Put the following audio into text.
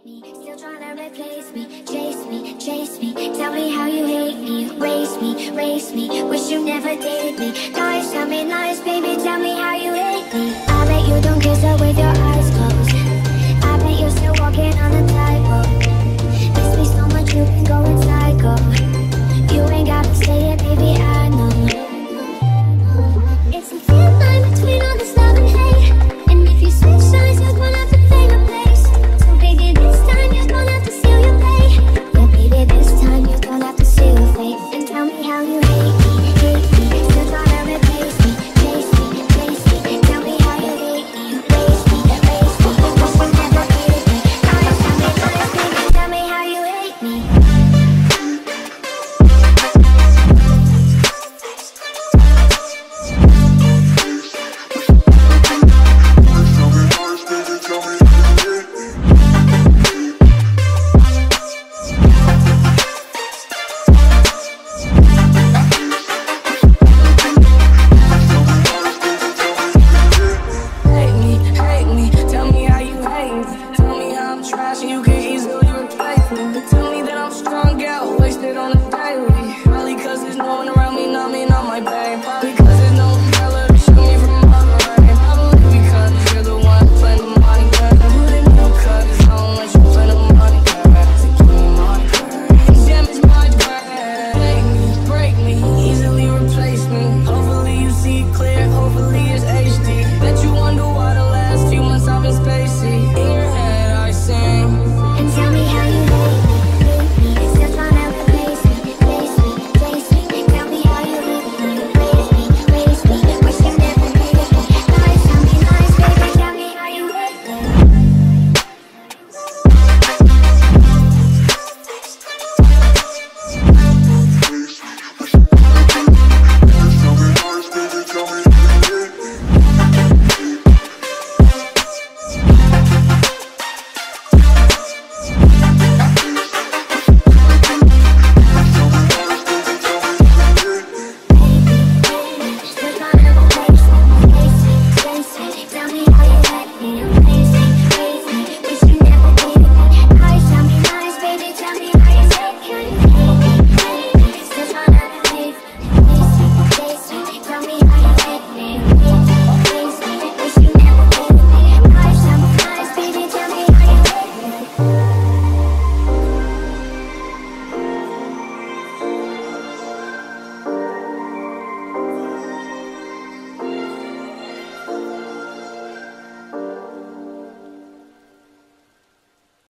me, still trying to replace me, chase me, tell me how you hate me, race me, wish you never dated me, lies, tell me lies, baby, tell me how you hate me. I bet you don't kiss her with your eyes closed, I bet you're still walking on a tightrope, miss me so much you can go and psycho, you ain't gotta say it, baby, I know. It's a thin line between all this love and hate, and if you switch sides, you're gonna have to pay the place. So baby, this time you're gonna have to seal your fate. Yeah, baby, this time you're gonna have to seal your fate. And tell me how you hate me, still trying to replace me, chase me, tell me how you hate me, race me, wish you never hated me, lies, tell me lies, baby, tell me how you hate me. Hate me, tell me how you hate me. Tell me how I'm trash and you